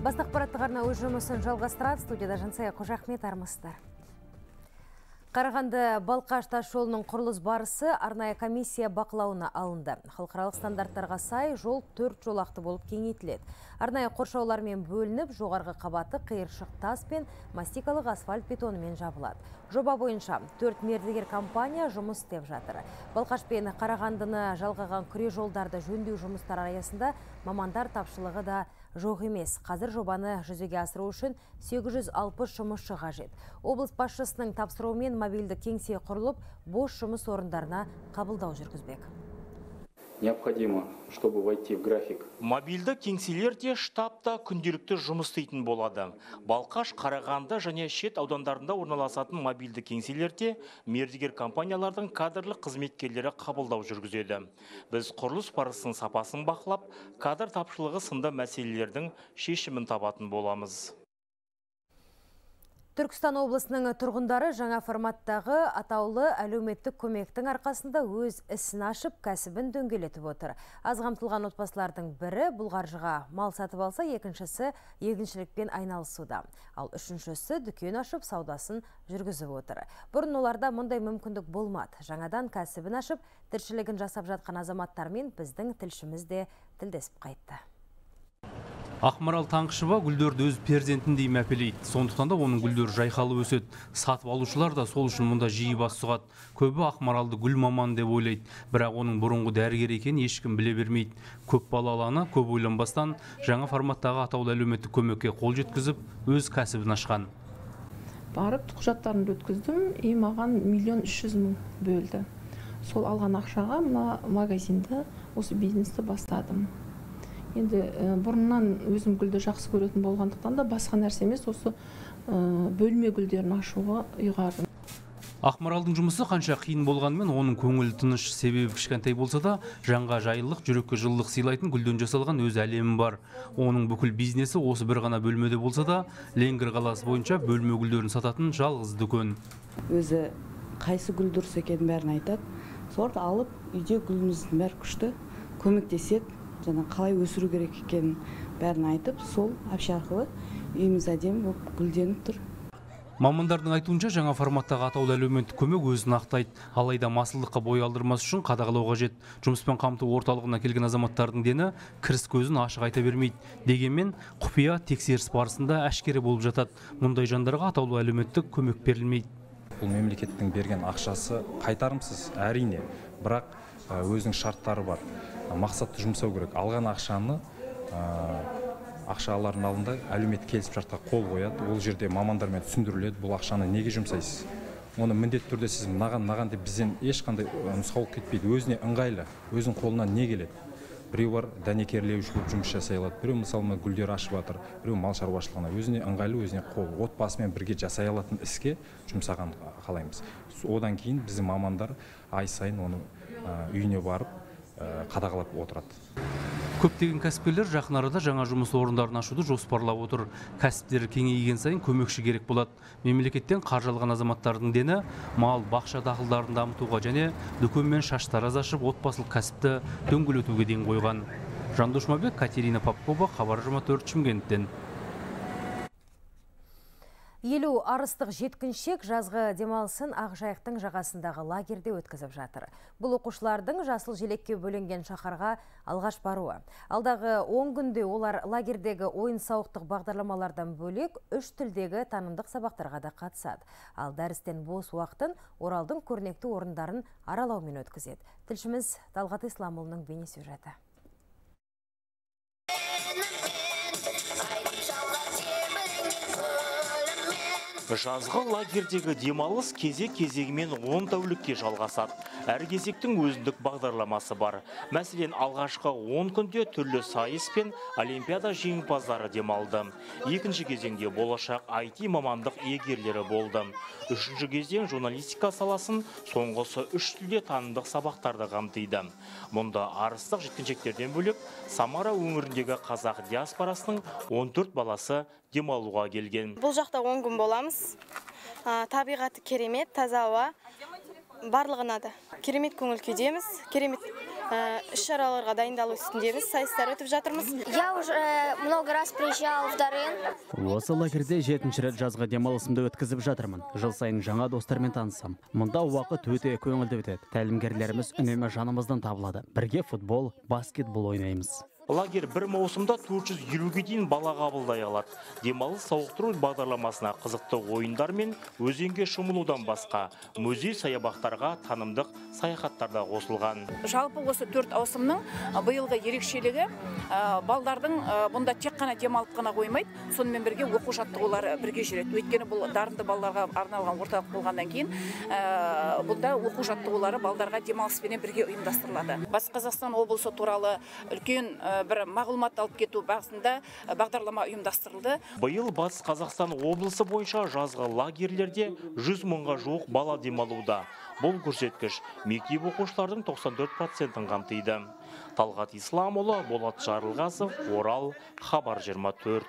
Бастық ақпараттық арна өз жұмысын жалғастырады. Студияда Жансая Қожахмет, армысыздар. Қарағанды Балқаш тас жолының құрылыс барысы арнайы комиссия бақылауына алынды. Халықаралық стандарттарға сай жол 4 жолақты болып кеңейтіледі. Арнайы қоршаулармен бөлініп, жоғарғы қабаты қиыршық тас пен мастикалық асфальт бетонымен жабылады. Жоба бойынша 4 мердігер компания жұмыс істеп жатыр. Балқаш пен Қарағандыны жалғаған күре жолдарды жөндеу жұмыстары аясында мамандар тапшылығы да жоқ емес. Қазір жобаны жүзеге асыру үшін 860 жұмысшы қажет. Облыс басшысының тапсыруымен мобильді кеңсе құрылып, бос жұмыс орындарына қабылдау жүргізбек. Необходимо, чтобы войти в график. Мобильді кеңселерде штабта күнделікті жұмыс істейтін болады. Балқаш, Қарағанды және шет аудандарында орналасатын мобильді кеңселерде мердігер компаниялардың кадрлық қызметкерлері қабылдау жүргізеді. Біз құрылыс барысының сапасын бақылап, кадр тапшылығы сынды мәселелердің шешімін табатын боламыз. Түркістан облысының тұрғындары жаңа форматтағы атаулы әлеуметтік көмектің арқасында өз ісін ашып, кәсібін дөңгелетіп отыр. Аз қамтылған отбасылардың бірі бұл қаржыға мал сатып алса, екіншісі егіншілікпен айналысуда. Ал үшіншісі дүкен ашып, саудасын жүргізіп отыр. Бұрын оларда мұндай мүмкіндік болмады. Жаңадан кәсібін ашып, тіршілігін жасап жатқан азаматтармен біздің тілшіміз де тілдесіп қайтты. Ақмарал Таңқышева гүлдерді өз перзентіндей мәпелейді. Сондықтан да оның гүлдері жайқалы өседі. Сатып алушылар да сол үшін мұнда жиі бас сұғады. Көбі Ақмаралды гүл маман деп ойлайды. Бірақ оның бұрынғы дәрігер екенін ешкім біле бермейді. Көп балалы ана көп ойланбастан жаңа форматтағы атаулы әлеуметтік көмекке қол жеткізіп, өз кәсібін ашқан. Барып құжаттарымды өткіздім, маған 1,3 миллион бөлді. Сол алған ақшаға мына магазинді, осы бизнесті бастадым. Енді бұрыннан өзім гүлді жақсы көретін болғандықтан да басқа нәрсе емес, осы бөлме гүлдерін ашуға ұйғардым. Ақмаралдың жұмысы қанша қиын болғанымен, оның көңілі тыныш, себебі кішкентай болса да, жанға жайлылық, жүрекке жылылық сыйлайтын гүлден жасалған өз әлемі бар. Оның бүкіл бизнесі осы бір ғана бөлмеде болса да, Ленгір қаласы бойынша бөлме гүлдерін сататын жалғыз дүкен. Өзі қайсы гүл дұрыс екенін бәрін айтады. Сорт алып, үйде гүліміздің бәрі күшті, көмектеседі. Жаңа қалай өсіру керек екенін бәрін айтып, сол әпше арқылы үйіміз әдемі болып гүлденіп тұр. Мамандардың айтуынша жаңа форматтағы атаулы әлеуметтік көмек өзін ақтайды. Алайда масылдыққа бой алдырмас үшін қадағалау қажет. Жұмыспен қамту орталығына келген азаматтардың дені кіріс көзін ашық айта бермейді. Дегенмен құпия тексеріс барысында әшкере болып жатады. Мұндай жандарға атаулы әлеуметтік көмек берілмейді. Бұл мемлекеттің берген ақшасы қайтарымсыз, әрине, бірақ өзінің шарттары бар. Мақсатты жұмсау керек. Алған ақшаны ақшалардың алдында әлеуметтік келісімшартқа қол қояды. Ол жерде мамандармен түсіндіріледі, бұл ақшаны неге жұмсайсыз. Оны міндетті түрде сіз мынаған деп бізден ешқандай нұсқаулық кетпейді. Өзіне ыңғайлы, өзінің қолынан не келеді. Біреу бар дәнекерлеуші болып жұмыс жасай алады, біреу мысалы гүлдер ашып жатыр, біреу мал шаруашылығына, өзіне ыңғайлы, өзіне қол, отбасымен бірге жасай алатын іске жұмсаған қалаймыз. Одан кейін біздің мамандар ай сайын оны үйіне барып қадағалап отырады. Көптеген кәсіпкерлер жақын арада жаңа жұмыс орындарын ашуды жоспарлап отыр. Кәсіптері кеңейген сайын көмекші керек болады. Мемлекеттен қаржы алған азаматтардың дені мал, бақша дақылдарын дамытуға және дүкен мен шаштараз ашып, отбасылық кәсіпті дөңгелетуге ден қойған. Жандос Жұмабек, Катерина Попкова, Хабар 24, Шымкенттен. 50 арыстық жеткіншек жазғы демалысын Ақжайықтың жағасындағы лагерде өткізіп жатыр. Бұл оқушылардың жасыл желекке бөленген шаһарға алғаш баруы. Алдағы 10 күнде олар лагердегі ойын-сауықтық бағдарламалардан бөлек 3 тілдегі танымдық сабақтарға да қатысады. Ал дәрістен бос уақытын Оралдың көрнекті орындарын аралаумен өткізеді. Тілшіміз Талғат Исламұлының бейнесюжеті. Жазғы лагердегі демалыс кезегімен 10 тәулікке жалғасады. Әр кезектің өзіндік бағдарламасы бар. Мәселен, алғашқы 10 күнде түрлі сайыс пен олимпиада жеңімпаздары демалды. Екінші кезеңде болашақ IT мамандық иегерлері болды. Үшінші кезең журналистика саласын, соңғысы 3 тілде танымдық сабақтарды қамтиды. Мұнда арыстық жеткіншектерден бөлек Самара өңіріндегі қазақ диаспорасының 14 баласы демалуға келген. Бұл жақта 10 күн боламыз. Табиғаты керемет, таза ауа, барлығы ұнады. Керемет көңіл күйдеміз, керемет іс-шараларға дайындалу үстіндеміз, сайыстар өтіп жатырмыз. Я уже много раз приезжал в Дарын. Осы лагерде 7-ші рет жазғы демалысымды өткізіп жатырмын. Жыл сайын жаңа достармен танысам. Мұнда уақыт өте көңілді өтеді. Тәлімгерлеріміз үнемі жанымыздан табылады. Бірге футбол, баскетбол ойнаймыз. Лагерь бір маусымда 450-ге дейін бала қабылдай алады. Демалыс сауықтыру бағдарламасына қызықты ойындар мен өзенге шомылудан басқа музей саябақтарға танымдық саяхаттарда қосылған. Жалпы осы 4 ауысымның биылғы ерекшелігі балдардың бұнда тек қана демалып қана қоймайды, сонымен бірге оқу жаттығулары бірге жүреді. Өйткені бұл дарынды балаларға арналған орталық болғаннан кейін бұнда оқу жаттығулары балдарға демалыспен бірге ұйымдастырылады. Батыс Қазақстан облысы туралы үлкен бір мағлұмат алып кету бағытында бағдарлама ұйымдастырылды. Биыл Батыс Қазақстан облысы бойынша жазғы лагерлерде 100 мыңға жуық бала демалуда. Бұл көрсеткіш мектеп оқушылардың 94%-ін қамтиды. Талғат Исламұлы, Болат Жарылғасов, Орал, Хабар 24.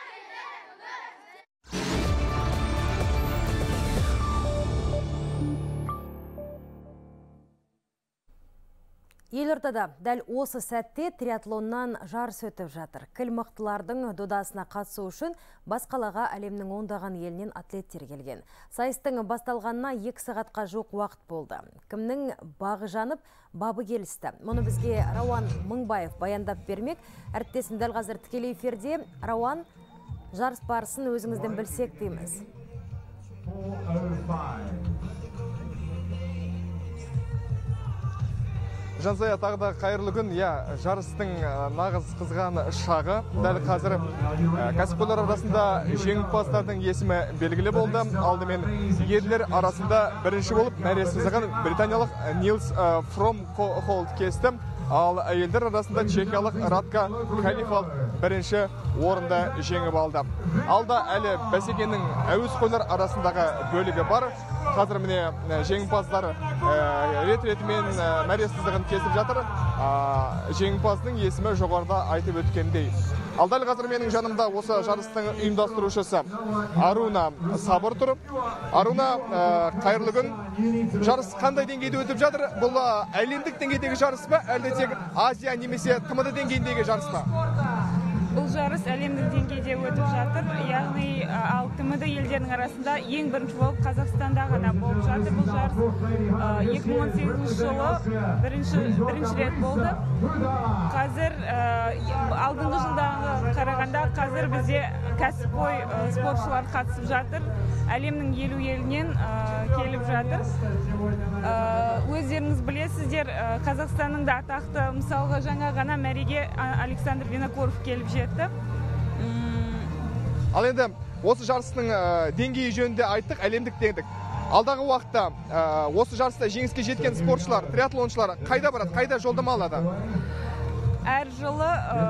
Елордада дәл осы сәтте триатлоннан жарыс өтіп жатыр. Кіл мықтылардың додасына қатысу үшін бас қалаға әлемнің ондаған елінен атлеттер келген. Сайыстың басталғанына 2 сағатқа жуық уақыт болды. Кімнің бағы жанып, бабы келісті. Мұны бізге Рауан Мыңбаев баяндап бермек. Әріптесім дәл қазір тікелей эфирде. Рауан, жарыс барысын өзіңізден білсек дейміз. Жансая, тағы да қайырлы күн. Жарыстың нағыз қызған шағы. Дәл қазір кәсіпқойлар арасында жеңімпаздардың есімі белгілі болды. Алдымен ерлер арасында бірінші болып мәре сызығын британиялық Нилс Фромхолд кесті. Ал әйелдер арасында чехиялық Радка Калифал бірінші орында жеңіп алды. Алда әлі бәсекенің әуіз қойлар арасындағы бөлігі бар. Қазір міне жеңімпаздар рет-ретімен мәре сызығын кесіп жатыр. Жеңімпаздың есімі жоғарыда айтып өткендей. Ал дәл қазір менің жанымда осы жарыстың ұйымдастырушысы Аруна Сабыр тұр. Аруна, қайырлы күн. Жарыс қандай деңгейде өтіп жатыр? Бұл әлемдік деңгейдегі жарыс па, әлде тек Азия немесе ТМД деңгейіндегі жарыс па? Бұл жарыс әлемдік деңгейде өтіп жатыр. Яғни ал ТМД елдерінің арасында ең бірінші болып Қазақстанда ғана болып жатыр. Бұл жарыс 2018 жылы бірінші рет болды. Қазір алдыңғы жылдағы қарағанда қазір бізде кәсіпқой спортшылар қатысып жатыр. Әлемнің 50 елінен келіп жатыр. Өздеріңіз білесіздер, Қазақстанның да атақты, мысалға жаңа ғана мәреге Александр Винокуров келіп жетті. Ал енді осы жарыстың деңгейі жөнінде айттық, әлемдік деңдік. Алдағы уақытта осы жарыста жеңіске жеткен спортшылар, триатлоншылар қайда барады, қайда жолдама алады? Әр жылы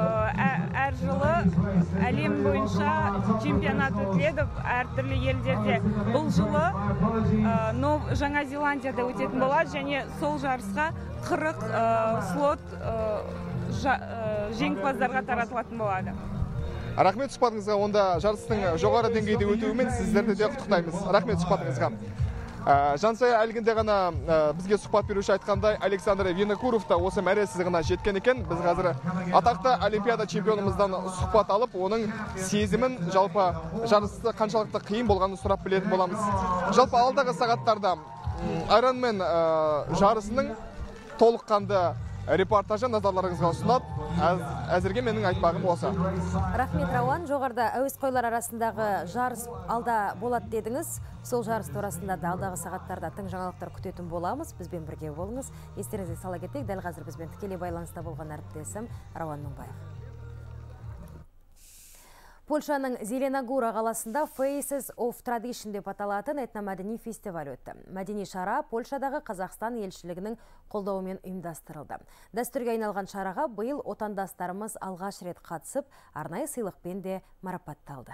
әлем бойынша чемпионат өтіледі әртүрлі елдерде. Бұл жылы Жаңа Зеландияда өтетін болады және сол жарысқа 40 слот жеңімпаздарға таратылатын болады. Рахмет сұхбатыңызға. Онда жарыстың жоғары деңгейде өтуімен сіздерді де құттықтаймыз. Рахмет сұхбатыңызға. Жансая, әлгінде ғана бізге сұхбат беруші айтқандай, Александр Винокуров та осы мәре сызығына жеткен екен. Біз қазір атақты олимпиада чемпионымыздан сұхбат алып, оның сезімін, жалпы жарысты қаншалықты қиын болғанын сұрап білетін боламыз. Жалпы алдағы сағаттарда Ironman жарысының толыққанды репортажы назарларыңызға ұсынады. Әзірге менің айтпағым осы. Рахмет, Рауан. Жоғарда әуесқойлар арасындағы жарыс алда болады дедіңіз. Сол жарыс турасында да алдағы сағаттарда тың жаңалықтар күтетін боламыз. Бізбен бірге болыңыз. Естеріңізге сала кетейік, дәл қазір бізбен тікелей байланыста болған әріптесім Рауан Мыңбаев. Польшаның Зеленогора қаласында Faces of Tradition деп аталатын этномәдени фестиваль өтті. Мәдени шара Польшадағы Қазақстан елшілігінің қолдауымен ұйымдастырылды. Дәстүрге айналған шараға биыл отандастарымыз алғаш рет қатысып, арнайы сыйлықпен де марапатталды.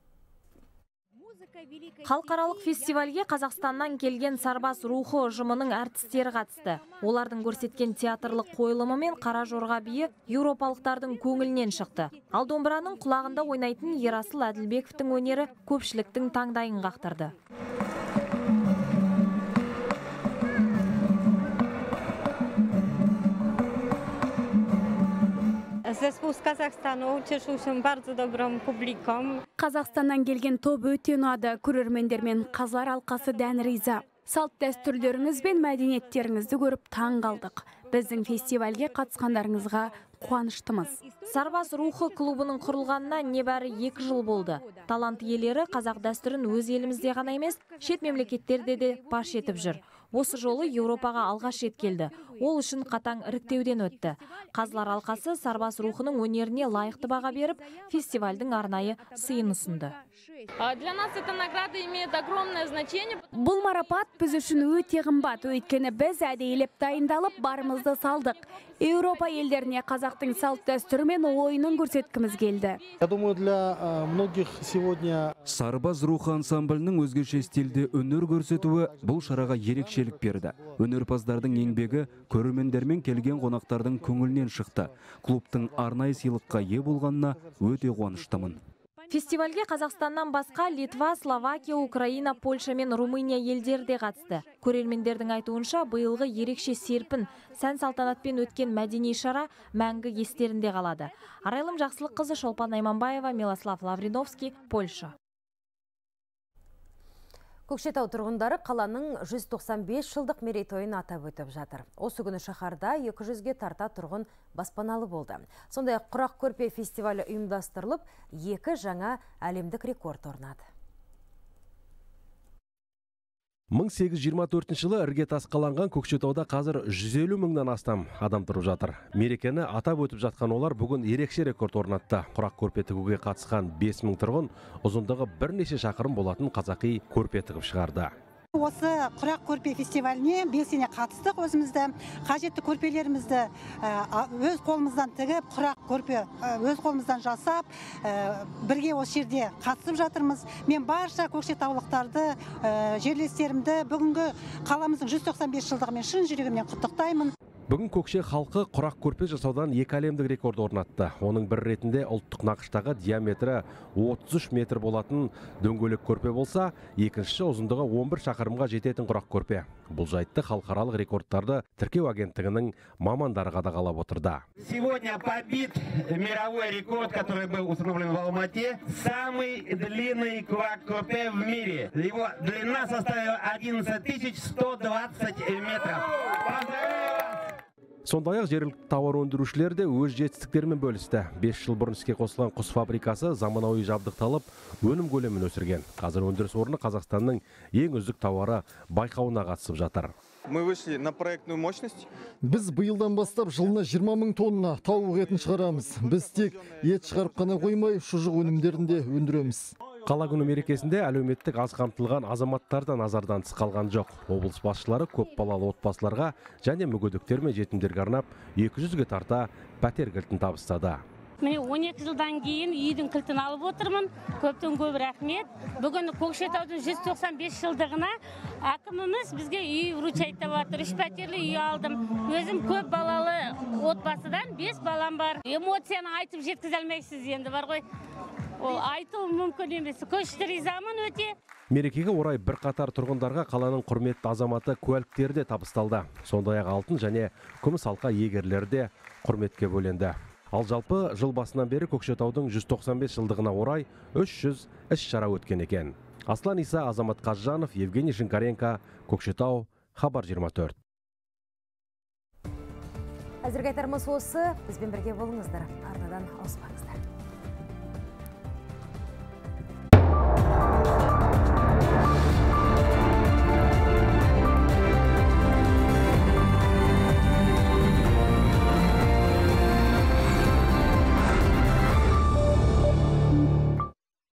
Халықаралық фестивальге Қазақстаннан келген Сарбас рухы ұжымының әртістері қатысты. Олардың көрсеткен театрлық қойылымы мен қара жорға биі еуропалықтардың көңілінен шықты. Ал домбыраның құлағында ойнайтын Ерасыл Әділбековтің өнері көпшіліктің таңдайын қақтырды. Zespół z Kazachstanu cieszył się bardzo dobrą publiką. Қазақстаннан келген топ өте ұнады. Көрермендермен қазылар алқасы дән риза. Салт дәстүрлеріңіз бен мәдениеттеріңізді көріп таң қалдық. Біздің фестивальге қатысқандарыңызға қуаныштымыз. Сарбаз рухы клубының құрылғанына небәрі 2 жыл болды. Талант иелері қазақ дәстүрін өз елімізде ғана емес, шет мемлекеттерде де паш етіп жүр. Осы жолы Еуропаға алғаш рет келді. Ол үшін қатаң іріктеуден өтті. Қазылар алқасы сарбаз рухының өнеріне лайықты баға беріп, фестивальдің арнайы сыйын ұсынды. Для нас эта награда имеет огромное значение. Бұл марапат біз үшін өте қымбат, өйткені біз әдейілеп дайындалып барымызды салдық. Еуропа елдеріне қазақтың салт дәстүрі мен ойынын көрсеткіміз келді. Я думаю, для многих сегодня Сарбаз рухы ансамблінің өзгеше стильде өнер көрсетуі бұл шараға ерекшелік берді. Өнерпаздардың еңбегі көрермендермен келген қонақтардың көңілінен шықты. Клубтың арнайы сыйлыққа ие болғанына өте қуаныштымын. Фестивальге Қазақстаннан басқа Литва, Словакия, Украина, Польша мен Румыния елдері де қатысты. Көрермендердің айтуынша биылғы ерекше серпін, сән салтанатпен өткен мәдени шара мәңгі естерінде қалады. Арайлым Жақсылыққызы, Шолпан Айманбаева, Милослав Лавриновский, Польша. Көкшетау тұрғындары қаланың 195 жылдық мерейтойын атап өтіп жатыр. Осы күні шаһарда 200-ге тарта тұрғын баспаналы болды. Сондай құрақ көрпе фестивалі ұйымдастырылып, 2 жаңа әлемдік рекорд орнады. 1824 жылы іргетас қаланған Көкшетауда қазір 150 мыңнан астам адам тұрып жатыр. Мерекені атап өтіп жатқан олар бүгін ерекше рекорд орнатты. Құрақ көрпе тігуге қатысқан 5000 тұрғын ұзындығы бірнеше шақырым болатын қазақи көрпе тігіп шығарды. Осы құрақ көрпе фестиваліне белсене қатыстық. Өзімізді қажетті көрпелерімізді өз қолымыздан тігіп, құрақ көрпе өз қолымыздан жасап, бірге осы жерде қатысып жатырмыз. Мен барша көкшетаулықтарды, жерлестерімді бүгінгі қаламыздың 195 жылдығымен шын жүрегімнен құттықтаймын. Бүгін көкше халқы құрақ көрпе жасаудан 2 әлемдік рекорд орнатты. Оның бір ретінде ұлттық нақыштағы диаметрі 33 метр болатын дөңгелек көрпе болса, екіншісі ұзындығы 11 шақырымға жететін құрақ көрпе. Бұл жайтты халықаралық рекордтарды тіркеу агенттігінің мамандары қадағалап отырды. Сегодня побит мировой рекорд, который был установлен в Алмате. Самый длинный құрақ көрпе в мире. Его длина составила 11 120 метров. Сондай-ақ жергілікті тауар өндірушілер де өз жетістіктерімен бөлісті. 5 жыл бұрын іске қосылған құс фабрикасы заманауи жабдықталып, өнім көлемін өсірген. Қазір өндіріс орны Қазақстанның ең үздік тауары байқауына қатысып жатыр. Мы вышли на проектную мощность. Біз биылдан бастап жылына 20 мың тонна тауық етін шығарамыз. Біз тек ет шығарып қана қоймай, шұжық өнімдерін де өндіреміз. Қала күні мерекесінде әлеуметтік аз қамтылған азаматтарда назардан тыс қалған жоқ. Облыс басшылары көп балалы отбасыларға және мүгедектер мен жетімдерге арнап 200-ге тарта пәтер кілтін табыстады. Міне 12 жылдан кейін үйдің кілтін алып отырмын. Көптен көп рахмет. Бүгін Көкшетаудың 195 жылдығына әкіміміз бізге үй вручать етіп отыр. 3 пәтерлі үй алдым. Өзім көп балалы отбасыдан 5 балам бар. Эмоцияны айтып жеткізе алмайсыз енді бар ғой. Ол айту мүмкін емес. Көшті ризамын өте. Мерекеге орай бірқатар тұрғындарға қаланың құрметті азаматы куәліктері де табысталды. Сондай-ақ алтын және күміс алқа иегерлері де құрметке бөленді. Ал жалпы жыл басынан бері Көкшетаудың 195 жылдығына орай 300 іс-шара өткен екен. Аслан Иса, Азамат Қазжанов, Евгений Шинкаренко, Көкшетау, Хабар 24. Әзірге айтарымыз осы, бізбен бірге болыңыздар. Арнадан ауыспаңыздар.